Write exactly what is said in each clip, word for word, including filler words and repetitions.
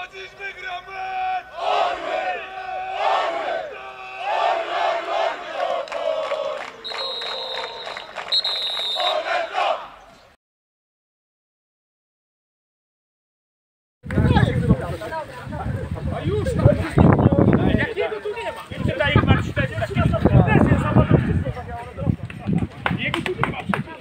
dziś wygramy! Orły! A już tam! Jakiego tu nie ma? Tutaj ich masz cztery, jego tu nie ma przecież.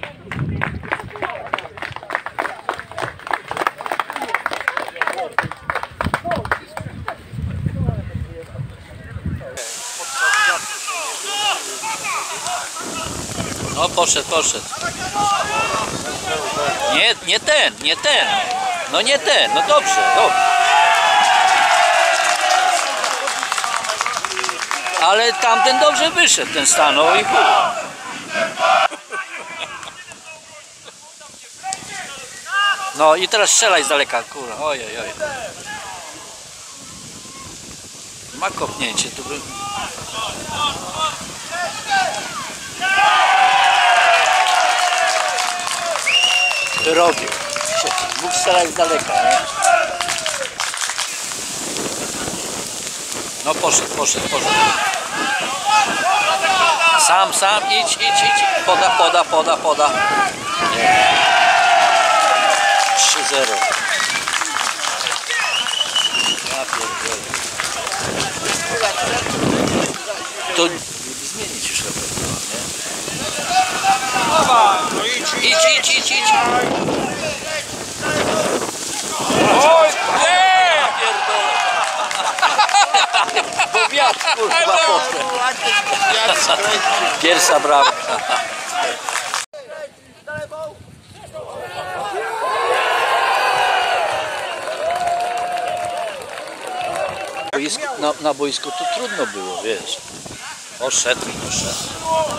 No poszedł, poszedł. Nie, nie ten, nie ten. No nie ten, no dobrze, dobrze. Ale tamten dobrze wyszedł, ten stanął i chuj. No i teraz strzelaj z daleka, kurwa, ojej, ojej. Ma kopnięcie, tu by... Robił. Mógł strzelać z daleka, nie? No poszedł, poszedł, poszedł. Sam, sam, idź, idź, idź. Poda, poda, poda, poda. trzy zero. Ja pierdolę. To zmienić już lepiej, nie? No idź, Idź, idź, idź, idź. oj, nie! Ja pierdolę. Bo wiatr, kurwa, poszedł. Pierwsza bramka. Na, na boisku to trudno było, wiesz. Poszedł, poszedł.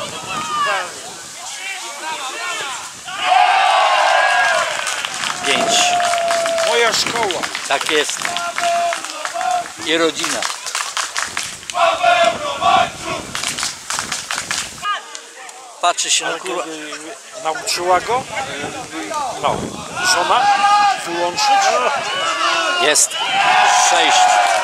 Pięć. Moja szkoła. Tak jest. I rodzina. Patrzy się na kurwa. Nauczyła go? No. Żona? Wyłączyć? Jest. Sześć.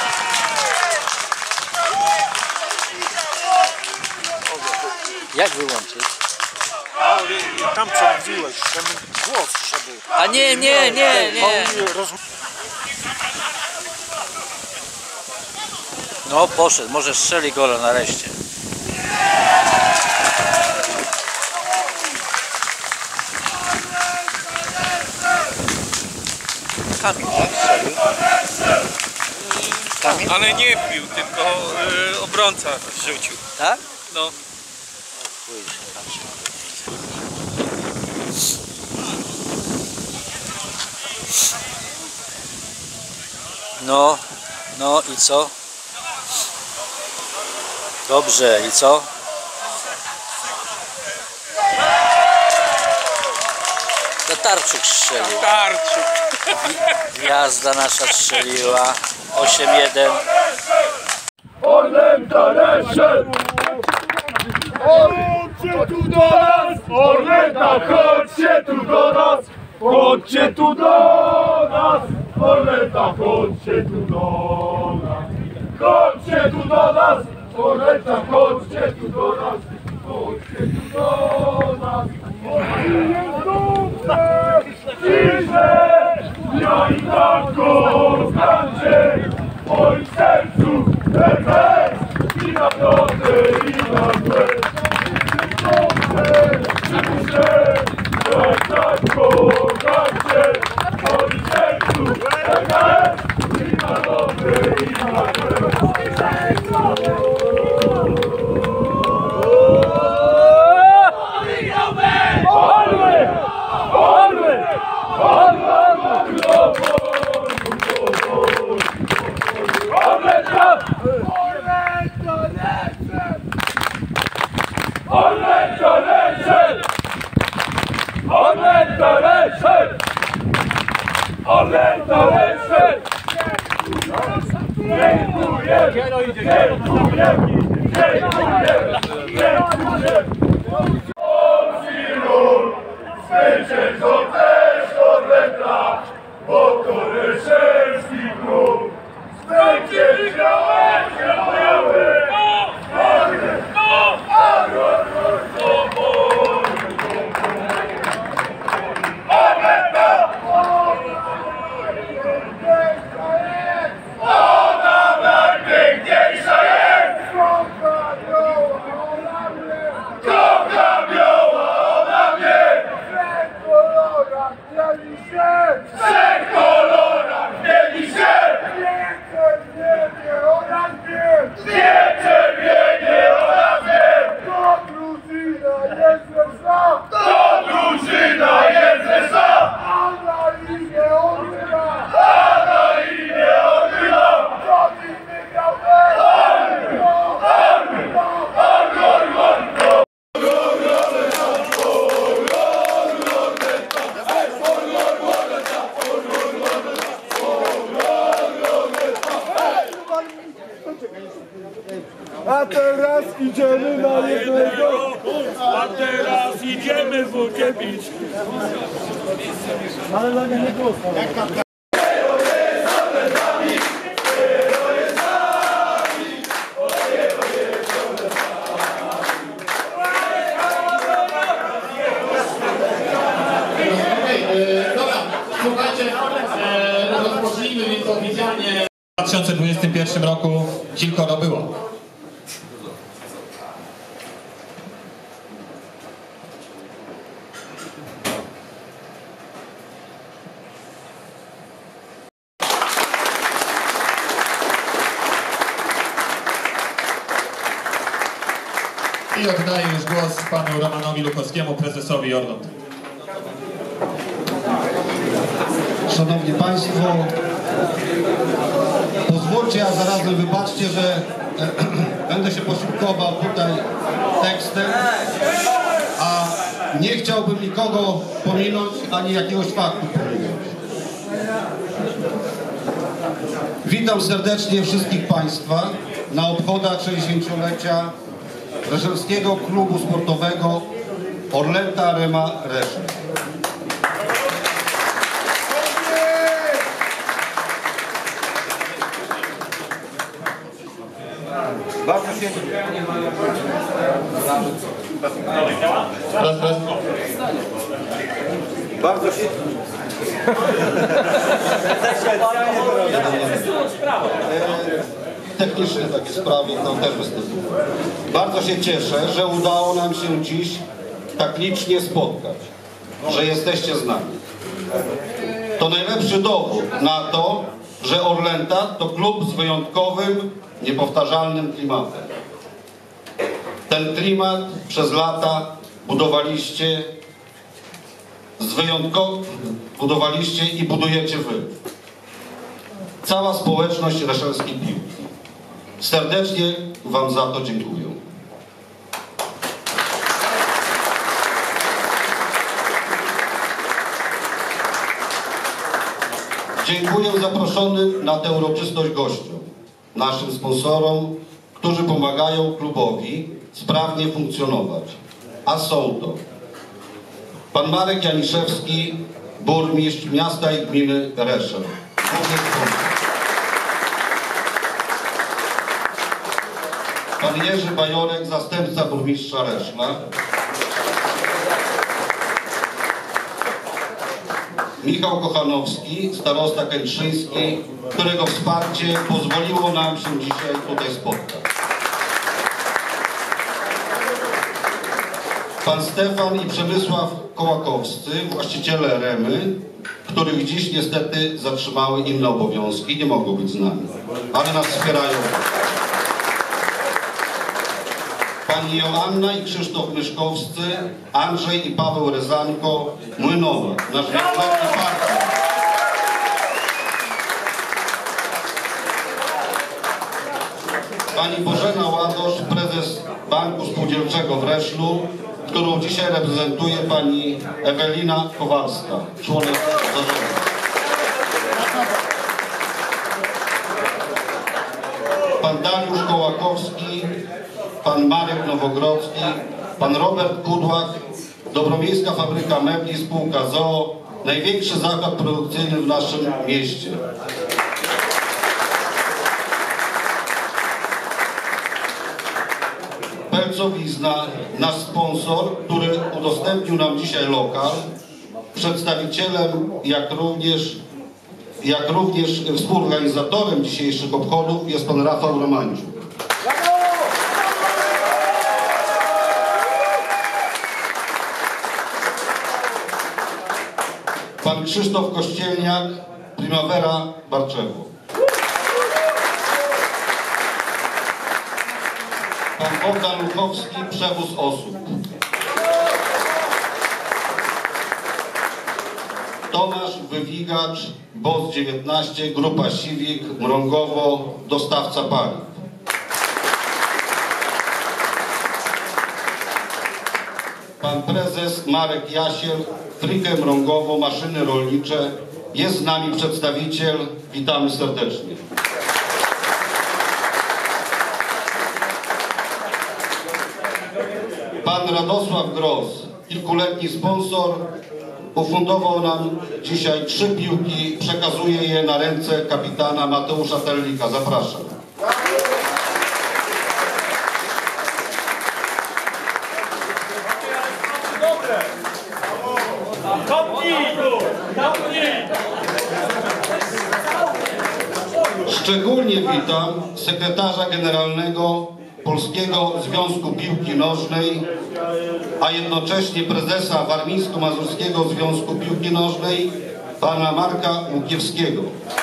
Jak wyłączyć? A, i tam co mówiłeś, ten głos, żeby... A nie, nie, nie, nie. No poszedł, może strzeli gola nareszcie. Kamil, tak? Strzelił. Kamil? Ale nie pił, tylko y, obrońca rzucił. Tak? No. No, no i co? Dobrze, i co? Tatarczyk strzelił. Tarczyk. Gwiazda nasza strzeliła. osiem jeden. Orlen Talerze! Chodźcie tu do nas! Orleta, chodźcie tu do nas! Chodźcie tu do nas! Orleta, chodźcie tu do nas! Chodźcie tu do nas! Orleta, chodźcie tu do nas! Chodźcie tu do nas! Jest dobrze! Ciszę! Ja i tak go znacie! Oj w sercu! Efekt! I na drodze, i na złe! Dobrze! Ciszę! Ja i tak go znacie! Oj w sercu! Efekt! I na drodze, i na złe! Orły! Orły! Orleta! Orleta lecę! Orleta lecę! Orleta lecę! Dziękuję! Dziękuję! Dziękuję! Dziękuję! Polski lud zwyciężą też Orleta, bo to Ryszewski klub. a teraz idziemy na jednego. A teraz idziemy wódkę pić. Ale dla mnie nie głos. Dobra, słuchajcie, e, rozpocznijmy więc oficjalnie. W dwa tysiące dwudziestym pierwszym roku kilkoro było. I oddaję już głos panu Romanowi Lukowskiemu, prezesowi Orląt. Szanowni Państwo, pozwólcie, a zarazem wybaczcie, że będę się posiłkował tutaj tekstem, a nie chciałbym nikogo pominąć, ani jakiegoś faktu pominąć. Witam serdecznie wszystkich Państwa na obchodach sześćdziesięciolecia Reszelskiego Klubu Sportowego Orlęta Arema Reszel. Bardzo się... Raz, raz. Bardzo się... Techniczne takie sprawy, tam też występują. Bardzo się cieszę, że udało nam się dziś tak licznie spotkać, że jesteście z nami. To najlepszy dowód na to, że Orlęta to klub z wyjątkowym, niepowtarzalnym klimatem. Ten klimat przez lata budowaliście z wyjątkowym, budowaliście i budujecie wy. Cała społeczność reszelskiej piłki. Serdecznie wam za to dziękuję. Dziękuję zaproszonym na tę uroczystość gościom, naszym sponsorom, którzy pomagają klubowi sprawnie funkcjonować. A są to pan Marek Janiszewski, burmistrz miasta i gminy Reszel. Pan Jerzy Bajorek, zastępca burmistrza Reszla. Michał Kochanowski, starosta kętrzyński, którego wsparcie pozwoliło nam się dzisiaj tutaj spotkać. Pan Stefan i Przemysław Kołakowscy, właściciele Remy, których dziś niestety zatrzymały inne obowiązki, nie mogą być z nami, ale nas wspierają. Pani Joanna i Krzysztof Myszkowscy, Andrzej i Paweł Rezanko, Młynowa, nasz wieloletni partner. Pani Bożena Ładosz, prezes Banku Spółdzielczego w Reszlu, którą dzisiaj reprezentuje pani Ewelina Kowalska, członek zarządu. Pan Dariusz Kołakowski, pan Marek Nowogrodzki, pan Robert Kudłak, Dobromiejska Fabryka Mebli, spółka z o o, największy zakład produkcyjny w naszym mieście. Pelcowizna, nasz sponsor, który udostępnił nam dzisiaj lokal. Przedstawicielem, jak również, jak również współorganizatorem dzisiejszych obchodów jest pan Rafał Romańczuk. Pan Krzysztof Kościelniak, Primavera Barczewo. Pan Bogdan Luchowski, przewóz osób. Tomasz Wywigacz, B O S dziewiętnaście, Grupa Siwik, Mrągowo, dostawca paliw. Pan prezes Marek Jasiel, Frikę Mrągowo, maszyny rolnicze. Jest z nami przedstawiciel, witamy serdecznie. pan Radosław Gross, kilkuletni sponsor, ufundował nam dzisiaj trzy piłki, przekazuje je na ręce kapitana Mateusza Terlika. Zapraszam. Szczególnie witam sekretarza generalnego Polskiego Związku Piłki Nożnej, a jednocześnie prezesa Warmińsko-Mazurskiego Związku Piłki Nożnej, pana Marka Łukiewskiego.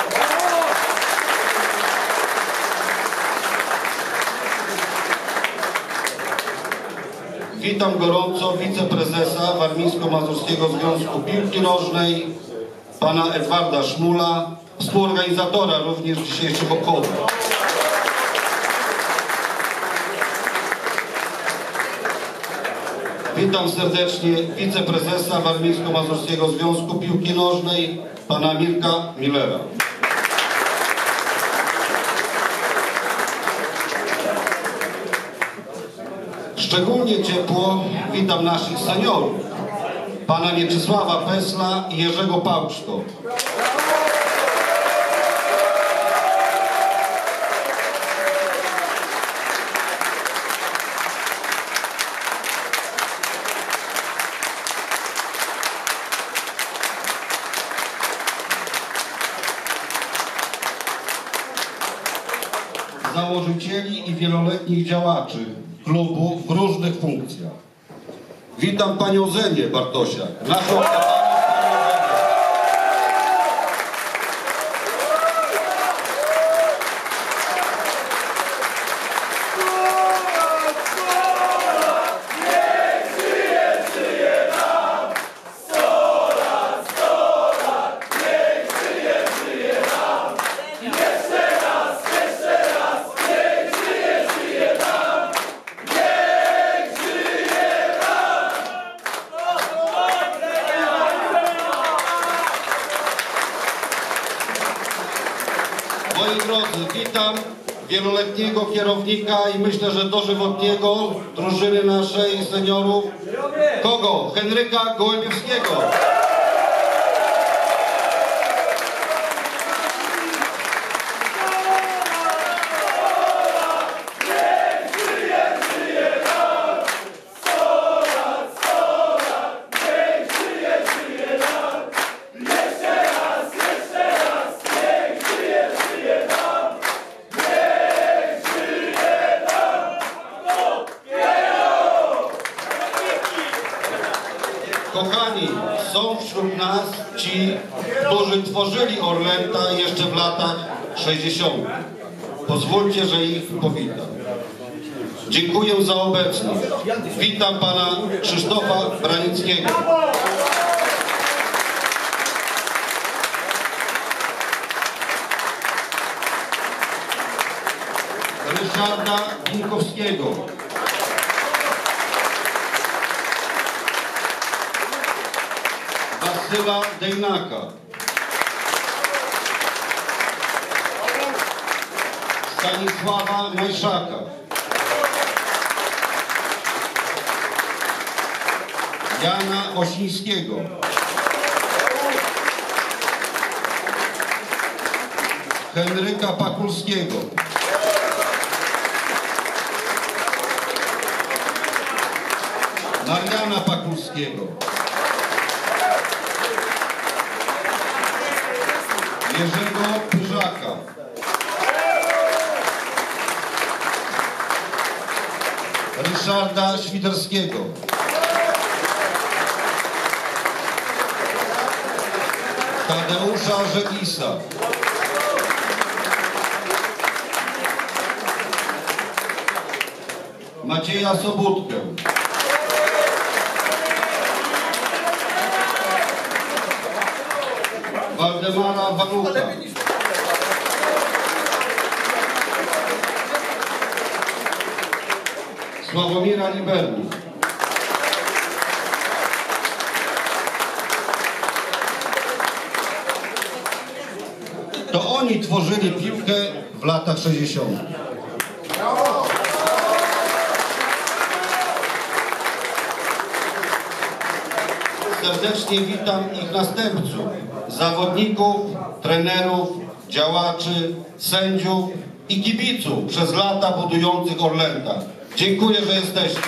Witam gorąco wiceprezesa Warmińsko-Mazurskiego Związku Piłki Nożnej, pana Edwarda Szmula, współorganizatora również dzisiejszego koła. Witam serdecznie wiceprezesa Warmińsko-Mazurskiego Związku Piłki Nożnej, pana Mirka Millera. Szczególnie ciepło witam naszych seniorów, pana Mieczysława Pesla i Jerzego Pałczko. Założycieli i wieloletnich działaczy klubu w różnych funkcjach. Witam panią Zenię Bartosiak, naszą Moi drodzy, witam wieloletniego kierownika i myślę, że dożywotniego drużyny naszej seniorów. Kogo? Henryka Gołębiewskiego. Kochani, są wśród nas ci, którzy tworzyli Orlęta jeszcze w latach sześćdziesiątych. Pozwólcie, że ich powitam. Dziękuję za obecność. Witam pana Krzysztofa Branickiego. Ryszarda Ginkowskiego. Wasyla Dejnaka. Stanisława Majszaka. Jana Osińskiego. Henryka Pakulskiego. Mariana Pakulskiego. Jerzego Pyżaka. Ryszarda Świderskiego. Tadeusza Żegisa. Macieja Sobótkę. Waldemara Walucha. Sławomira Liberni. To oni tworzyli piłkę w latach sześćdziesiątych. serdecznie witam ich następców, zawodników, trenerów, działaczy, sędziów i kibiców przez lata budujących Orlęta. Dziękuję, że jesteście.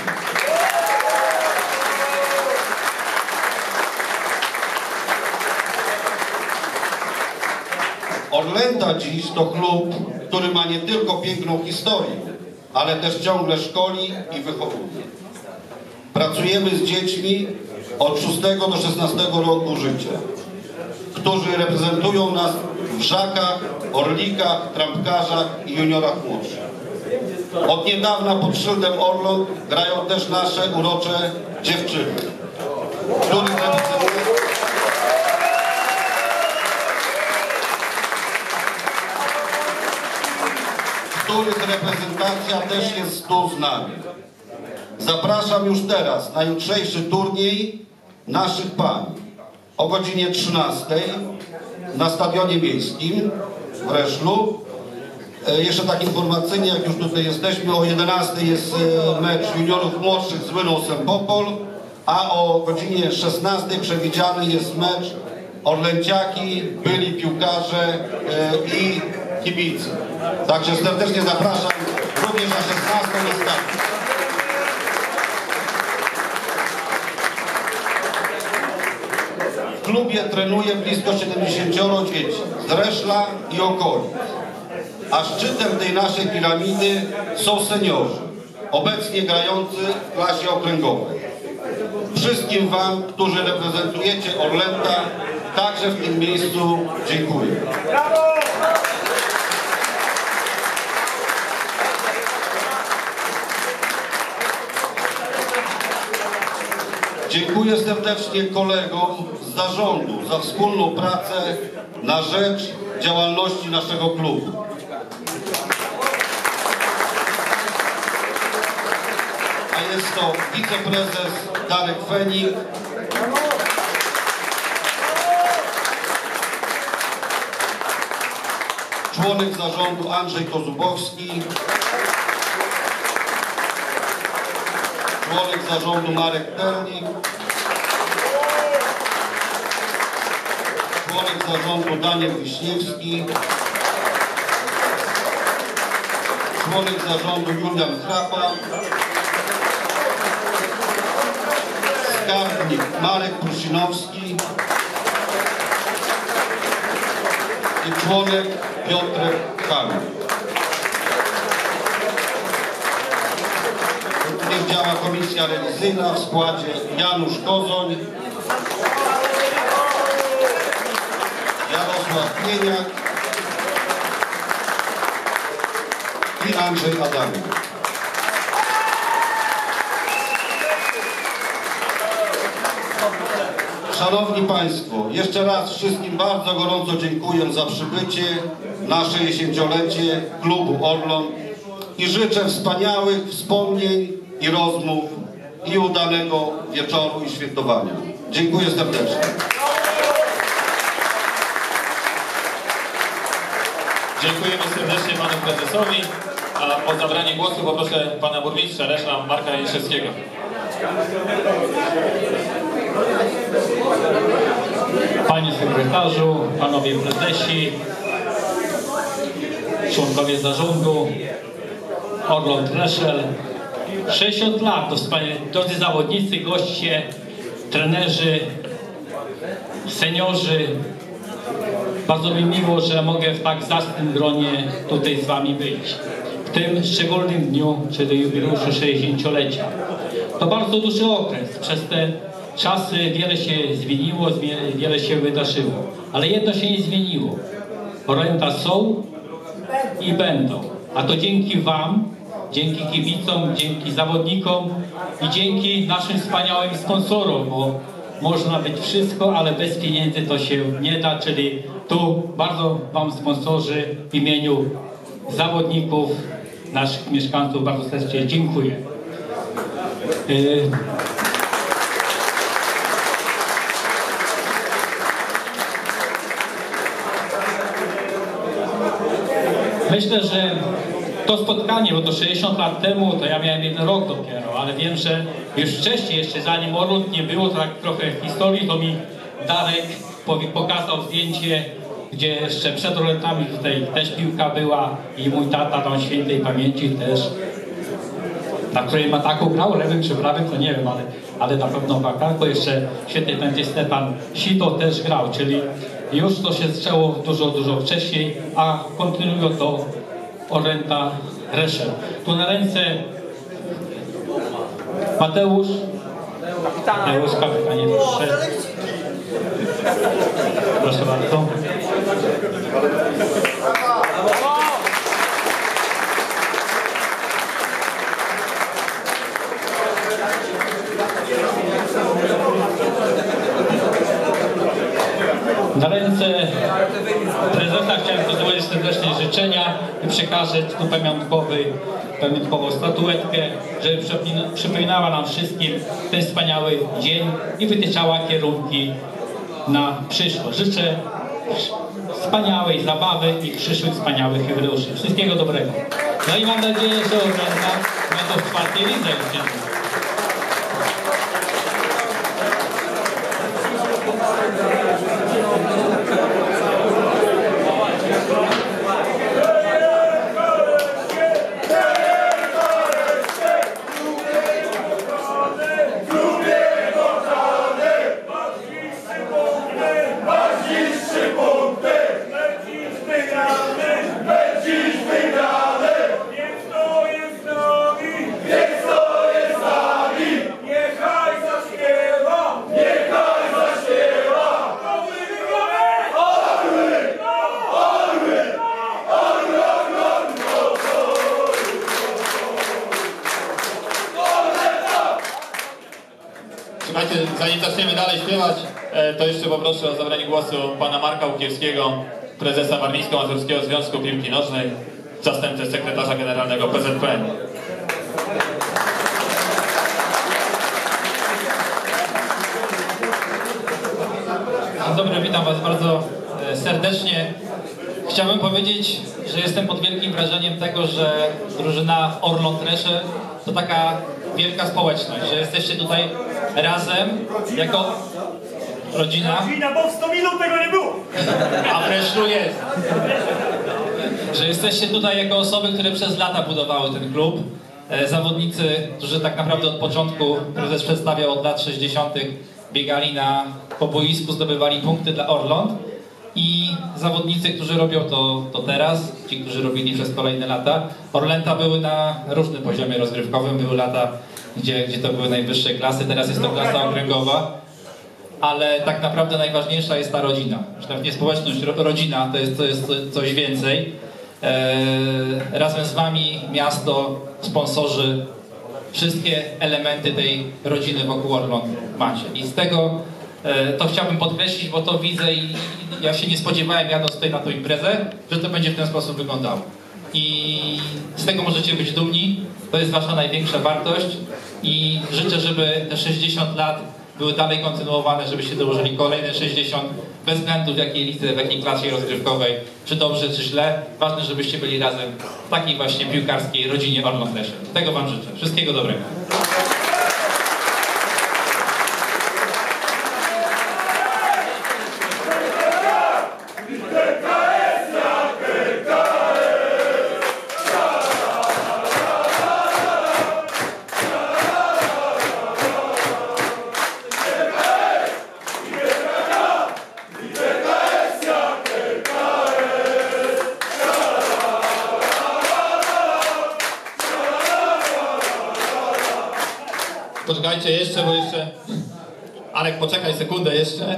Orlęta dziś to klub, który ma nie tylko piękną historię, ale też ciągle szkoli i wychowuje. Pracujemy z dziećmi od szóstego do szesnastego roku życia, którzy reprezentują nas w żakach, orlikach, trampkarzach i juniorach młodszych. Od niedawna pod szyldem Orląt grają też nasze urocze dziewczyny, których reprezentują których reprezentacja też jest tu z nami. Zapraszam już teraz na jutrzejszy turniej naszych pań o godzinie trzynastej na Stadionie Miejskim w Reszlu. E, jeszcze tak informacyjnie, jak już tutaj jesteśmy, o jedenastej jest e, mecz juniorów młodszych z Łyną Sempopol, a o godzinie szesnastej przewidziany jest mecz Orlęciaki, byli piłkarze e, i kibice. Także serdecznie zapraszam również na szesnastą na stadion. W klubie trenuje blisko siedemdziesięcioro dzieci z Reszla i okolic. A szczytem tej naszej piramidy są seniorzy, obecnie grający w klasie okręgowej. Wszystkim wam, którzy reprezentujecie Orlęta, także w tym miejscu dziękuję. Dziękuję serdecznie kolegom z zarządu za wspólną pracę na rzecz działalności naszego klubu. A jest to wiceprezes Darek Fenik, członek zarządu Andrzej Kozubowski, członek zarządu Marek Terlik, członek zarządu Daniel Wiśniewski, członek zarządu Julian Krapa, skarbnik Marek Prusinowski i członek Piotrek Kamil. Również działa komisja rewizyjna w składzie Janusz Kozoń, Jarosław Pieniak i Andrzej Adamik. Szanowni Państwo, jeszcze raz wszystkim bardzo gorąco dziękuję za przybycie, nasze dziesięciolecie klubu Orląt i życzę wspaniałych wspomnień i rozmów i udanego wieczoru i świętowania. Dziękuję serdecznie. Dziękujemy serdecznie panu prezesowi, a o zabranie głosu poproszę pana burmistrza Reszla Marka Jędrzejewskiego. Panie sekretarzu, panowie prezesi, członkowie zarządu Orląt Reszel. sześćdziesiąt lat to wspaniale, drodzy zawodnicy, goście, trenerzy, seniorzy. Bardzo mi miło, że mogę w tak zacnym gronie tutaj z wami być. W tym szczególnym dniu, czyli jubileuszu sześćdziesięciolecia. To bardzo duży okres. Przez te czasy wiele się zmieniło, wiele się wydarzyło. Ale jedno się nie zmieniło. Orlęta są i będą. A to dzięki wam, dzięki kibicom, dzięki zawodnikom i dzięki naszym wspaniałym sponsorom, bo można być wszystko, ale bez pieniędzy to się nie da, czyli tu bardzo wam sponsorzy w imieniu zawodników, naszych mieszkańców bardzo serdecznie dziękuję. Yy. Myślę, że to spotkanie, bo to sześćdziesiąt lat temu, to ja miałem jeden rok dopiero, ale wiem, że już wcześniej, jeszcze zanim Orląt nie było, to tak trochę historii, to mi Darek pokazał zdjęcie, gdzie jeszcze przed Orlętami tutaj też piłka była i mój tata tam świętej pamięci też, na której ma taką grał, lewym czy prawym, to nie wiem, ale, ale na pewno w ataku jeszcze świętej pamięci Stefan Sito też grał, czyli już to się zaczęło dużo, dużo wcześniej, a kontynuują to Orlęta Reszel. Tu na ręce Mateusz, Mateusz, kapitanie, proszę. Proszę bardzo. Na ręce prezesa chciałem tu złożyć serdecznie życzenia i przekażę tu pamiątkowy, pamiątkową statuetkę, żeby przypominała nam wszystkim ten wspaniały dzień i wytyczała kierunki na przyszłość. Życzę wspaniałej zabawy i przyszłych wspaniałych jubileuszy. Wszystkiego dobrego. No i mam nadzieję, że Orlęta będą w czwartej lidze już. Słuchajcie, zanim zaczniemy dalej śpiewać, to jeszcze poproszę o zabranie głosu pana Marka Łukiewskiego, prezesa Warmińsko-Mazurskiego Związku Piłki Nożnej, zastępcę sekretarza generalnego P Z P N. Dzień dobry, witam was bardzo serdecznie. Chciałbym powiedzieć, że jestem pod wielkim wrażeniem tego, że drużyna Orląt Reszel to taka wielka społeczność, że jesteście tutaj razem jako rodzina. Rodzina, bo w sto minut tego nie było. A w Reszlu jest. Że jesteście tutaj jako osoby, które przez lata budowały ten klub. Zawodnicy, którzy tak naprawdę od początku, prezes przedstawiał od lat sześćdziesiątych, biegali na po boisku, zdobywali punkty dla Orląt. I zawodnicy, którzy robią to, to teraz, ci, którzy robili przez kolejne lata. Orlęta były na różnym poziomie rozgrywkowym, były lata, gdzie, gdzie to były najwyższe klasy, teraz jest to klasa okręgowa, ale tak naprawdę najważniejsza jest ta rodzina. Że nawet nie społeczność, rodzina to jest, to jest coś więcej. Eee, razem z wami miasto, sponsorzy, wszystkie elementy tej rodziny wokół Orląt macie. I z tego to chciałbym podkreślić, bo to widzę i ja się nie spodziewałem, jadąc tutaj na tą imprezę, że to będzie w ten sposób wyglądało. I z tego możecie być dumni, to jest wasza największa wartość i życzę, żeby te sześćdziesiąt lat były dalej kontynuowane, żebyście dołożyli kolejne sześćdziesiąt, bez względu w jakiej lidze, w jakiej klasie rozgrywkowej, czy dobrze, czy źle. Ważne, żebyście byli razem w takiej właśnie piłkarskiej rodzinie Orląt Reszel. Tego wam życzę. Wszystkiego dobrego. Poczekajcie jeszcze, bo jeszcze... Alek, poczekaj sekundę jeszcze.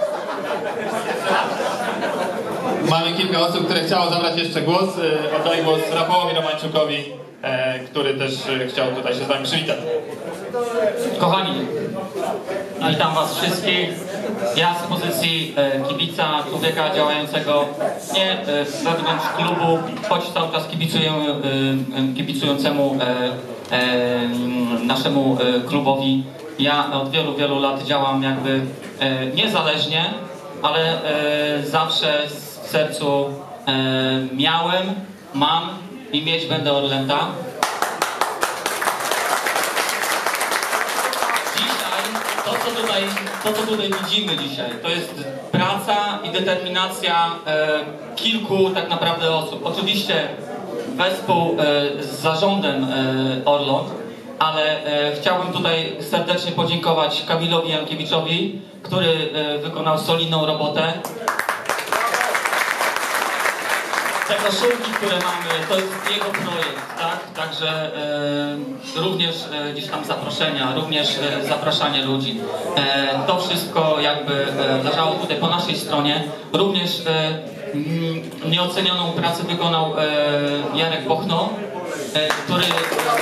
Mamy kilka osób, które chciało zabrać jeszcze głos. Oddaję głos Rafałowi Romańczukowi, który też chciał tutaj się z wami przywitać. Kochani, witam was wszystkich. Ja z pozycji kibica, człowieka działającego nie wewnątrz klubu, choć cały czas kibicuję, kibicującemu naszemu klubowi. Ja od wielu, wielu lat działam jakby niezależnie, ale zawsze w sercu miałem, mam i mieć będę Orlęta. Dzisiaj, to co tutaj, to, co tutaj widzimy dzisiaj, to jest praca i determinacja e, kilku tak naprawdę osób. Oczywiście wespół e, z zarządem e, Orląt, ale e, chciałbym tutaj serdecznie podziękować Kamilowi Jankiewiczowi, który e, wykonał solidną robotę. Te koszulki, które mamy, to jest jego projekt, tak? Także e, również e, gdzieś tam zaproszenia, również e, zapraszanie ludzi. E, to wszystko jakby e, leżało tutaj po naszej stronie. Również e, m, nieocenioną pracę wykonał e, Jarek Bochno, e, który, e,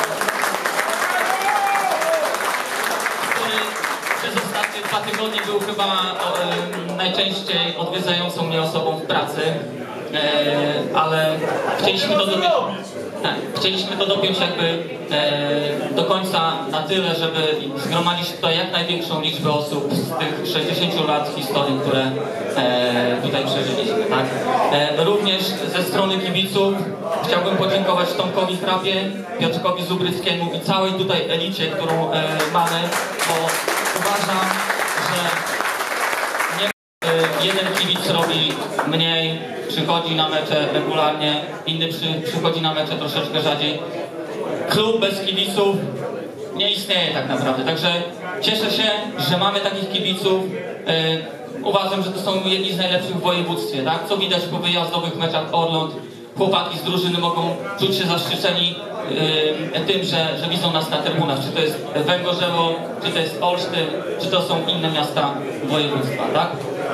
który przez ostatnie dwa tygodnie był chyba e, najczęściej odwiedzającą mnie osobą w pracy. E, ale chcieliśmy to dopiąć, tak, chcieliśmy to dopiąć jakby e, do końca na tyle, żeby zgromadzić tutaj jak największą liczbę osób z tych sześćdziesięciu lat historii, które e, tutaj przeżyliśmy. Tak? E, również ze strony kibiców chciałbym podziękować Tomkowi Hrabie, Piotrkowi Zubryckiemu i całej tutaj elicie, którą e, mamy, bo uważam, że jeden kibic robi mniej, przychodzi na mecze regularnie, inny przy, przychodzi na mecze troszeczkę rzadziej. Klub bez kibiców nie istnieje tak naprawdę, także cieszę się, że mamy takich kibiców. Yy, uważam, że to są jedni z najlepszych w województwie, tak? Co widać po wyjazdowych meczach Orląt, chłopaki z drużyny mogą czuć się zaszczyceni yy, tym, że, że widzą nas na trybunach, czy to jest Węgorzewo, czy to jest Olsztyn, czy to są inne miasta województwa, tak?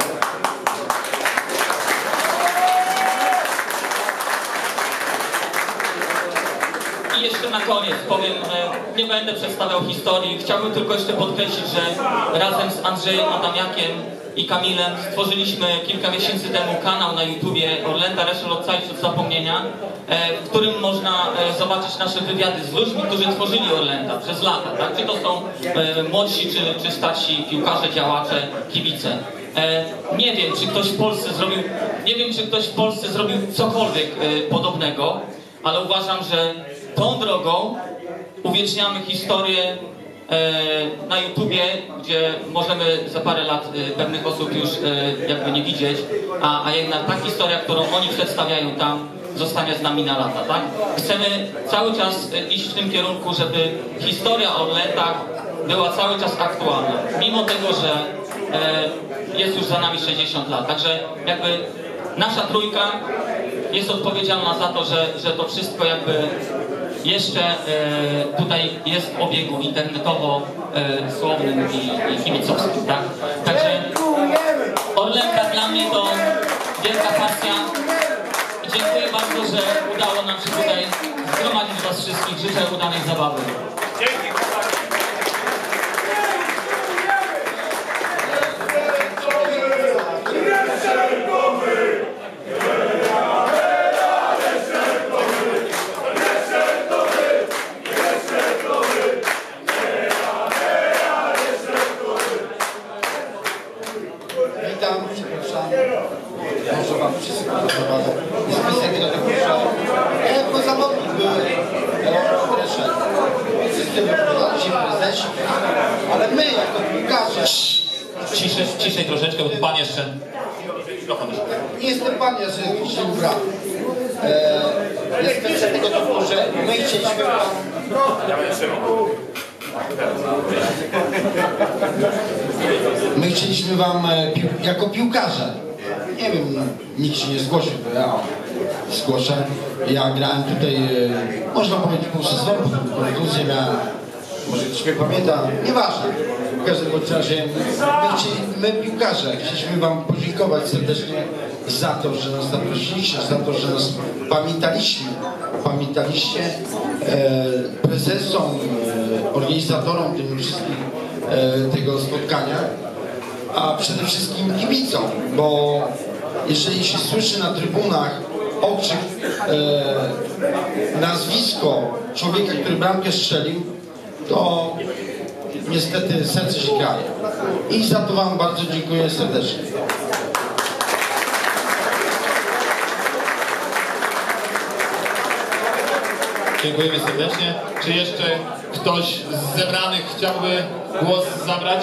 I jeszcze na koniec powiem, nie będę przedstawiał historii, chciałbym tylko jeszcze podkreślić, że razem z Andrzejem Adamiakiem i Kamilem stworzyliśmy kilka miesięcy temu kanał na YouTubie Orlęta Reszel od Całych od Zapomnienia, w którym można zobaczyć nasze wywiady z ludźmi, którzy tworzyli Orlęta przez lata, tak? Czy to są młodsi, czy, czy starsi piłkarze, działacze, kibice. Nie wiem, czy ktoś w Polsce zrobił, nie wiem, czy ktoś w Polsce zrobił cokolwiek podobnego, ale uważam, że tą drogą uwieczniamy historię e, na YouTubie, gdzie możemy za parę lat e, pewnych osób już e, jakby nie widzieć, a, a jednak ta historia, którą oni przedstawiają tam, zostanie z nami na lata, tak? Chcemy cały czas iść w tym kierunku, żeby historia o Orlętach była cały czas aktualna, mimo tego, że e, jest już za nami sześćdziesiąt lat, także jakby nasza trójka jest odpowiedzialna za to, że, że to wszystko jakby jeszcze e, tutaj jest w obiegu internetowo-słownym e, i, i kibicowskim, tak? Także Orlęta dla mnie to wielka pasja. Dziękuję bardzo, że udało nam się tutaj zgromadzić was wszystkich. Życzę udanej zabawy. Dzięki. Witam, przepraszam. Może wam wszyscy podobało. Jest kwestia do tego, że ja jako zawodnik byłem Reszel. Wszyscy wypowiadali się prezesi, ale my jako piłkarze... Ciszej, ciszej troszeczkę, bo pan jeszcze... Nie jestem pan, ja że się ubrał. Eee, jest kwestia tego typu, że my chcieliśmy wam... My chcieliśmy wam pił jako piłkarze, nie wiem, nikt się nie zgłosił, to ja zgłoszę. Ja grałem tutaj, można powiedzieć, pół sezonu, kontuzję miałem, może ktoś mnie pamięta, nieważne. W każdym razie my, chcieli, my piłkarze chcieliśmy wam podziękować serdecznie za to, że nas zaprosiliście, za to, że nas pamiętaliśmy, pamiętaliście e, prezesom, e, organizatorom tym wszystkim e, tego spotkania, a przede wszystkim kibicom, bo jeżeli się słyszy na trybunach okrzyk, e, nazwisko człowieka, który bramkę strzelił, to niestety serce się kraje. I za to wam bardzo dziękuję serdecznie. Dziękujemy serdecznie. Czy jeszcze ktoś z zebranych chciałby głos zabrać?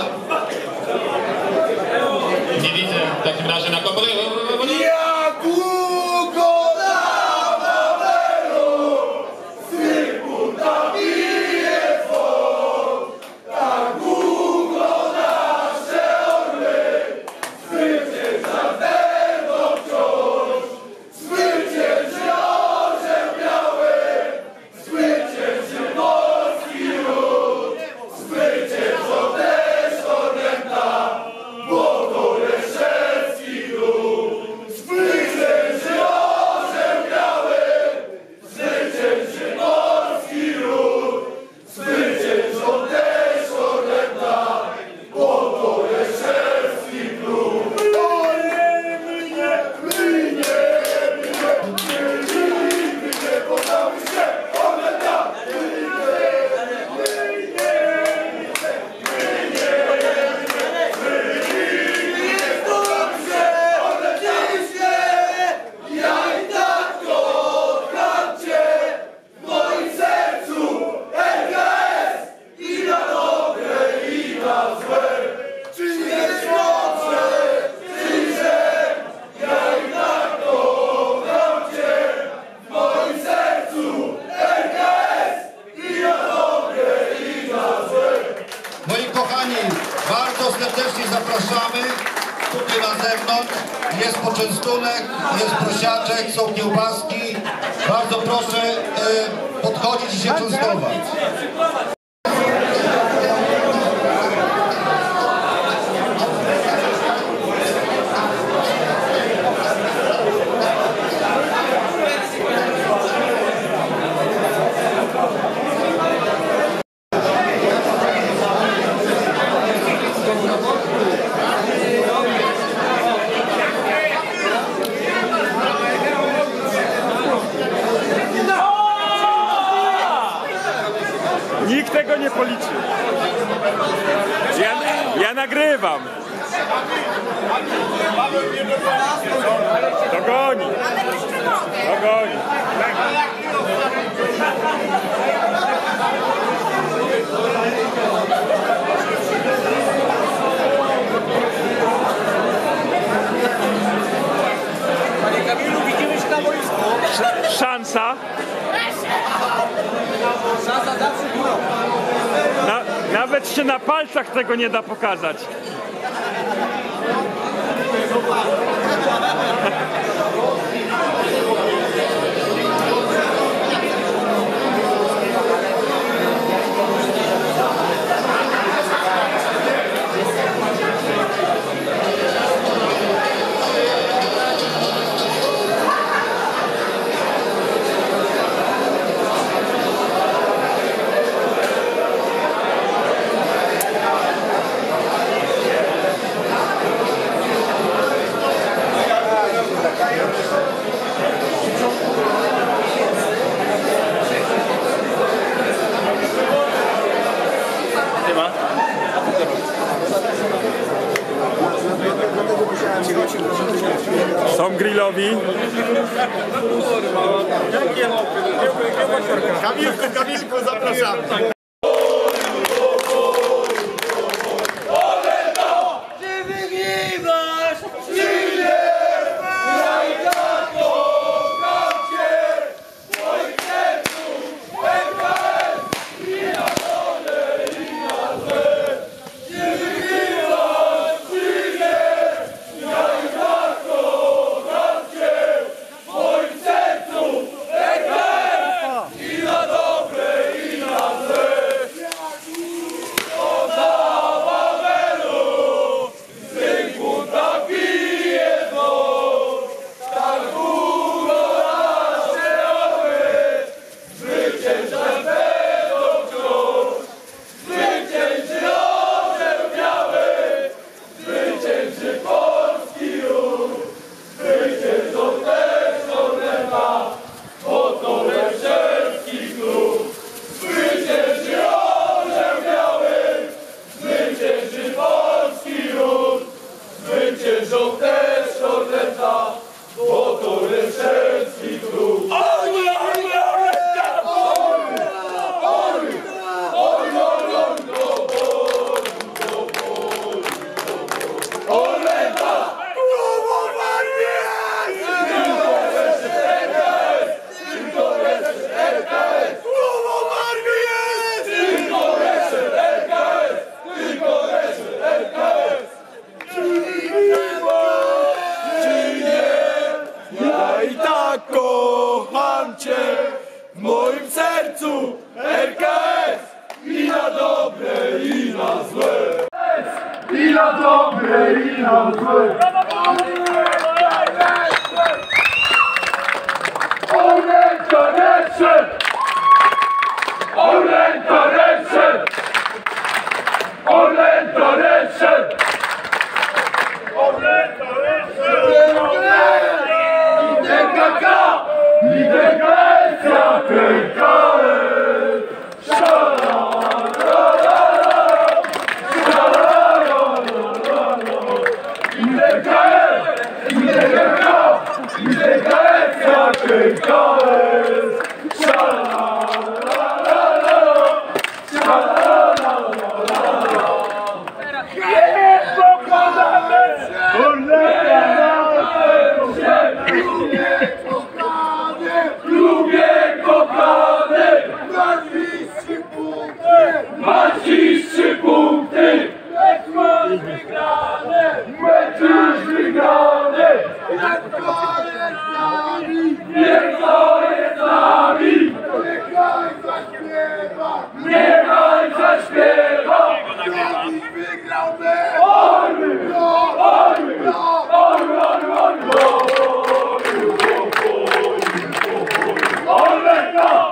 Nie widzę. W takim razie na komputerze. Jak długo na Wawelu syn buta bije dzwon, tak długo nasze orły zwyciężać będą wciąż. Zwycięży orzeł biały, zwycięży polski lud, zwyciężą też Orlęta, bo to Leszewski lud. Zwycięży orzeł biały, zwycięży polski lud, zwyciężą też Orlęta, bo to Leszewski lud. Ale mnie, mnie, mnie, mnie, podamy się, Orlęta, ja i tak kocham cię, w moim sercu L K S i na dobre i na złe. Czy jest dobrze, czy źle, ja i tak kocham cię, w moim sercu L K S i na dobre i na złe. Moi kochani, bardzo serdecznie zapraszamy tutaj na zewnątrz. Jest poczęstunek, jest prosiaczek, są kiełbaski. Bardzo proszę e, podchodzić i się częstować. Nikt tego nie policzy. Ja, ja nagrywam. Dogoni. Dogoni. Panie Kamilu, widzimy się na boisku. Szansa. Szansa zawsze górą. Na, nawet się na palcach tego nie da pokazać. Są grillowi. Kamilku, Kamilku, zapraszamy. I na dobre, i na złe. froncie, w moim sercu R K S i na dobre i na złe. I na dobre i na złe. Orlęka Reszet! Orlęka Reszet! Orlęka Reszet! Orlęka Reszet! I D K K! I D K S! Ja D K S! Szalalalala! Szalalalala! I D K S! I D K K! I D K S! Ja D K S! Szalalalala! Szalalalala! Nie pokonamy! Lubię kochany! Masz trzy punkty! Masz trzy punkty! Mecz już wygrany! Mecz już wygrany! Jak to jest z nami! Niech to jest z nami! Niechaj zaśpiewa! Niechaj zaśpiewa! Kiedyś wygrał mecz! Orły! Orły! Orły! Orły! Orlęka!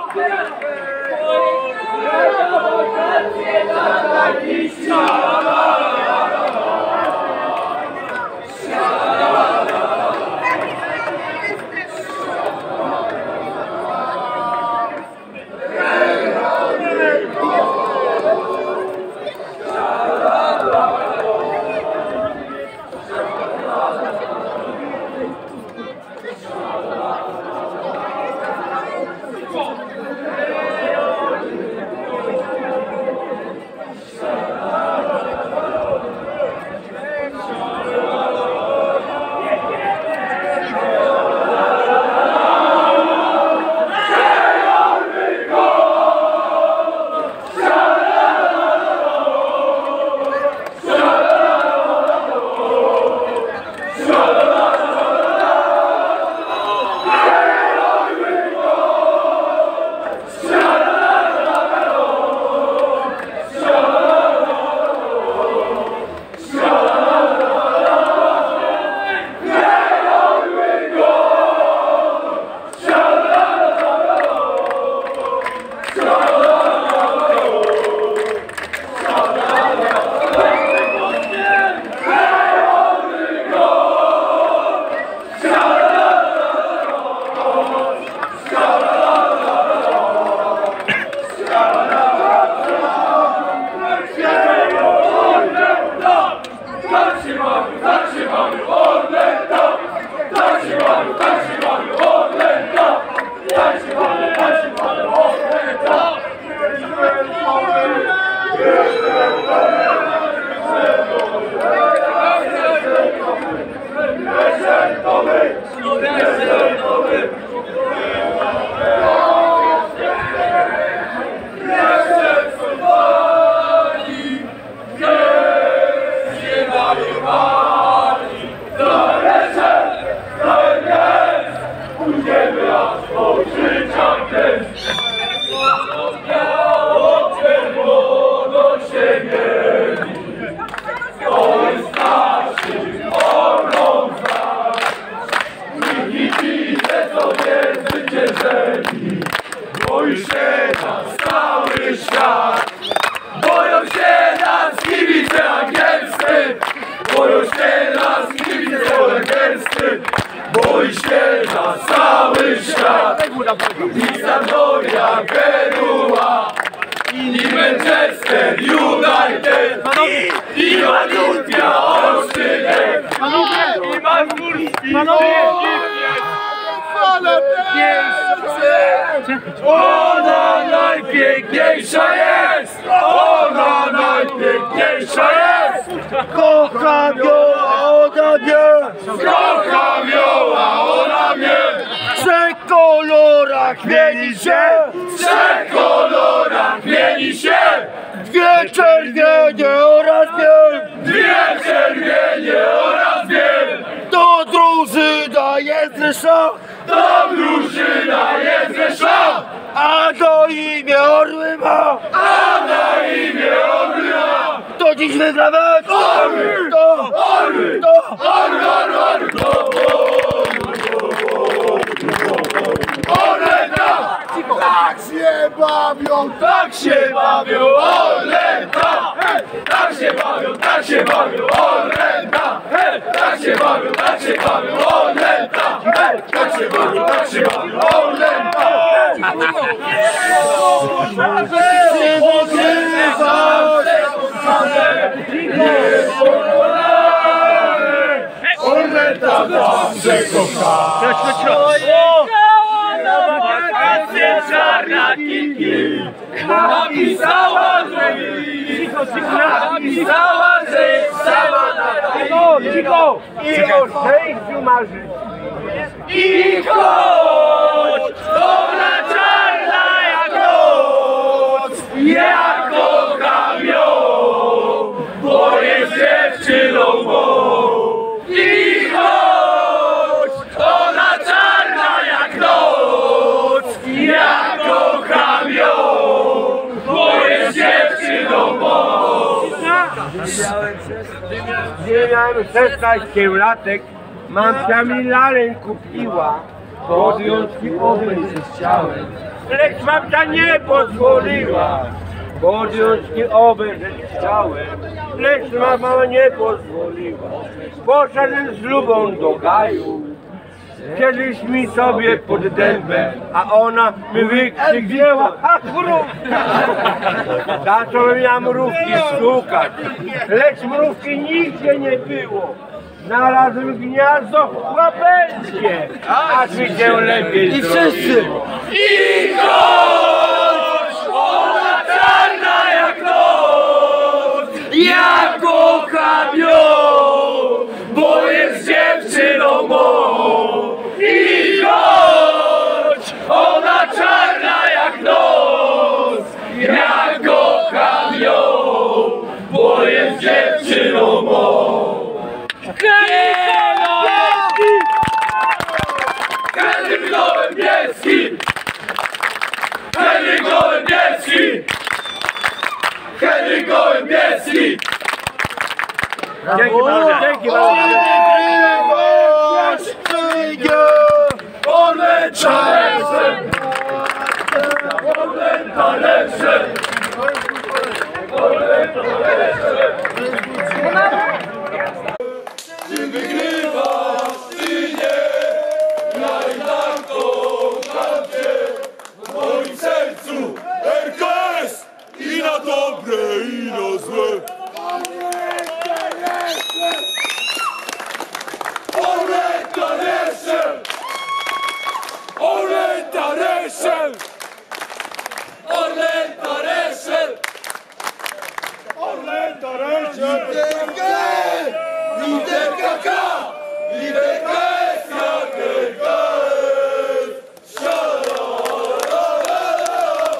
Boi się nas cały świat, boją się nas kibice angielscy, boją się nas kibice angielscy, boi się nas cały świat. I Sampdoria, Genua, i Manchester United, i, i Olimpia Olsztynek, i Magórski, ona najpiękniejsza jest! Ona najpiękniejsza jest! Kocham ją, a ona mnie! Kocham ją, a ona mnie! W trzech kolorach mieni się! W trzech kolorach mieni się! Dwie czerwienie oraz biel! Dwie czerwienie oraz biel! To drużyna jest zresztą! To drużyna jest wygrawać! Orły! To! Orły! To! Orły! Orły! Orły! Orlęta! Tak się bawią! Tak się bawią! Orlęta! Tak się bawią! Tak się bawią! Orlęta! Tak się bawią! Tak się bawią! Orlęta! Tak się bawią! Tak się bawią! Orlęta! Orlęta zawsze kocha. Na wakacje czarna kiki napisała, że napisała, że jest sama na cicho, cicho i o szczęściu marzy. I choć ona czarna jak noc, ja kocham ją, bo jest dziewczyną mą. I choć ona czarna jak noc, ja kocham ją, bo jest dziewczyną mą. Gdzie miałem szesnaście latek, mamcia mi lalę kupiła, podjątki obejść chciałem, lecz mamcia nie pozwoliła. Podjątki obejrzeć chciałem, lecz mama nie pozwoliła. Poszedłem z Lubą do gaju, kiedyś mi sobie pod dębę, a ona mi wykrzyknęła, a krów! Zacząłem ja mrówki szukać, lecz mrówki nigdzie nie było. Znalazłem gniazdo łapęskie, aż mi się lepiej zrobiło. I choć ona czarna jak noc, ja kocham ją, bo jest dziewczyną mą. I choć ona czarna jak noc, ja kocham ją, bo jest dziewczyną mą. Henryk Gołębieski! Henryk Gołębieski! Henryk Gołębieski! Dzięki bardzo! Dzięki bardzo! Orlęta lepsze! Orlęta lepsze! Orlęta lepsze! Ty wygrywasz, ty nie, ja i tak kocham cię. W moim sercu R K S i na dobre, i na złe. Orlęta Reszel! Orlęta Reszel! Orlęta Reszel! Orlęta Reszel! Literka K! Literka S jak R K S! Szalalala!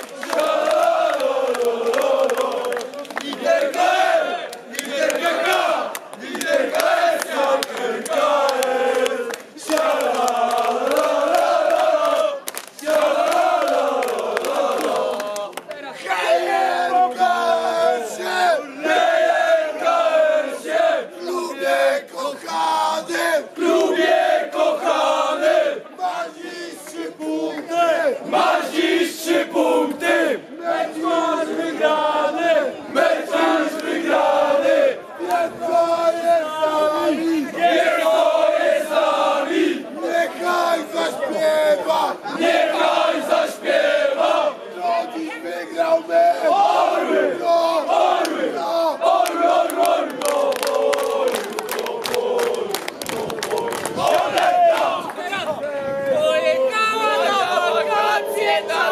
Szalalala! Literka M! Literka K! Literka S jak R K S! Szalalala! Szalalala! Hej, R K S-ie! R K S-ie! Klubie kochany! Klubie kochany! Masz dziś trzy punkty! Masz dziś trzy punkty! Mecz masz wygrany! Mecz masz wygrany! Piękno jest z nami! Piękno jest z nami! Niechaj zaśpiewa! Niechaj zaśpiewa! Kto dziś wygrał mecz? Orły! No! Orły! No! Orły! Orły! Orły! Pojechała na wakacje na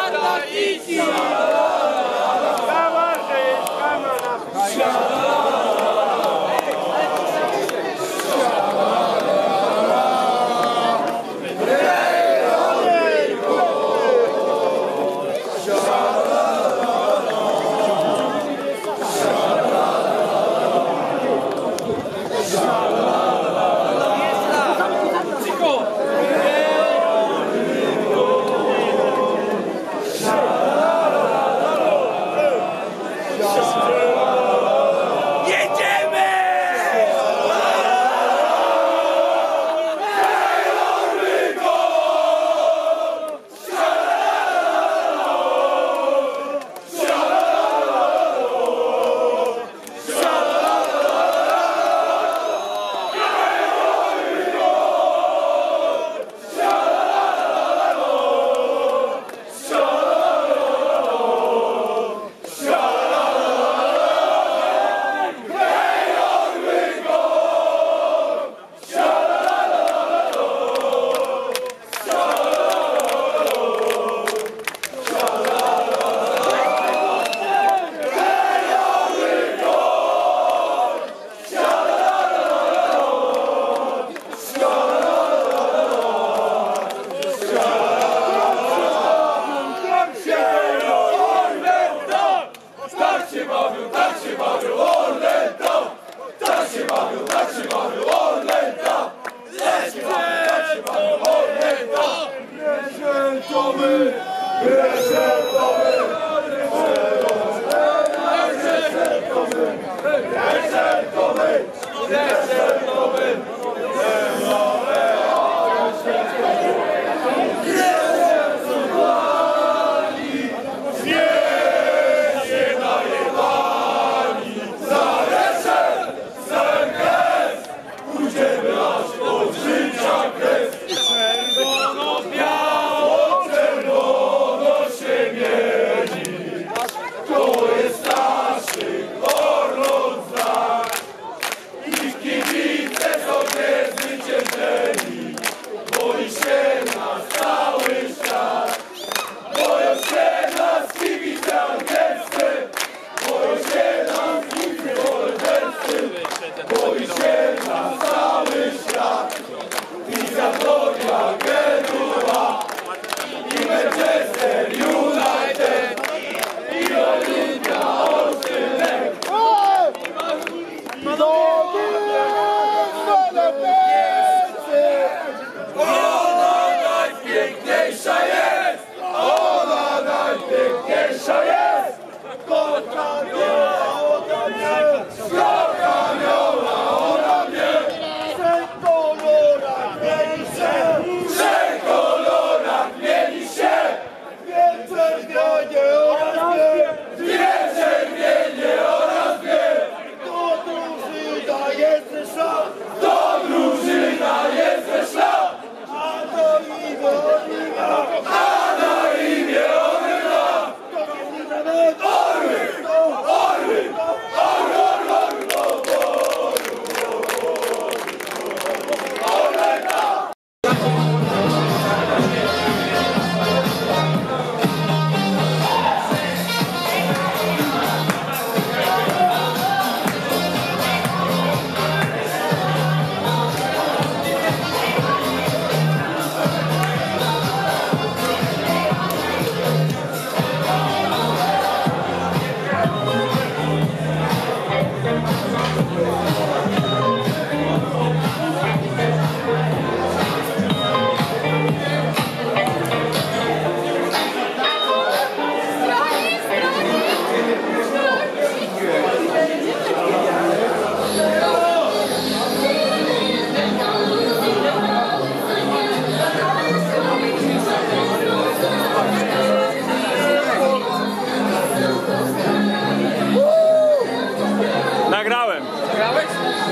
Nagrałem. Nagrałeś?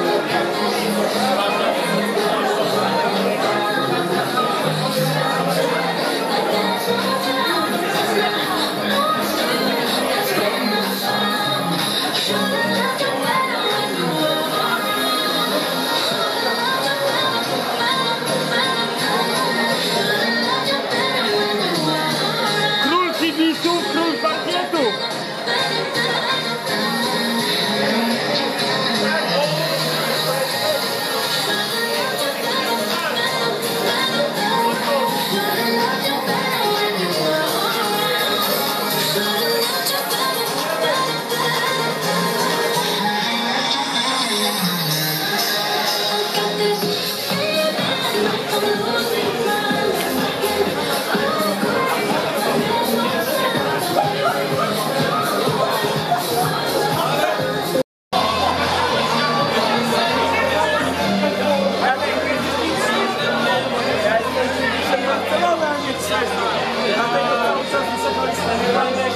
Król kibiców, król parkietu. Dlatego cały czas wysokość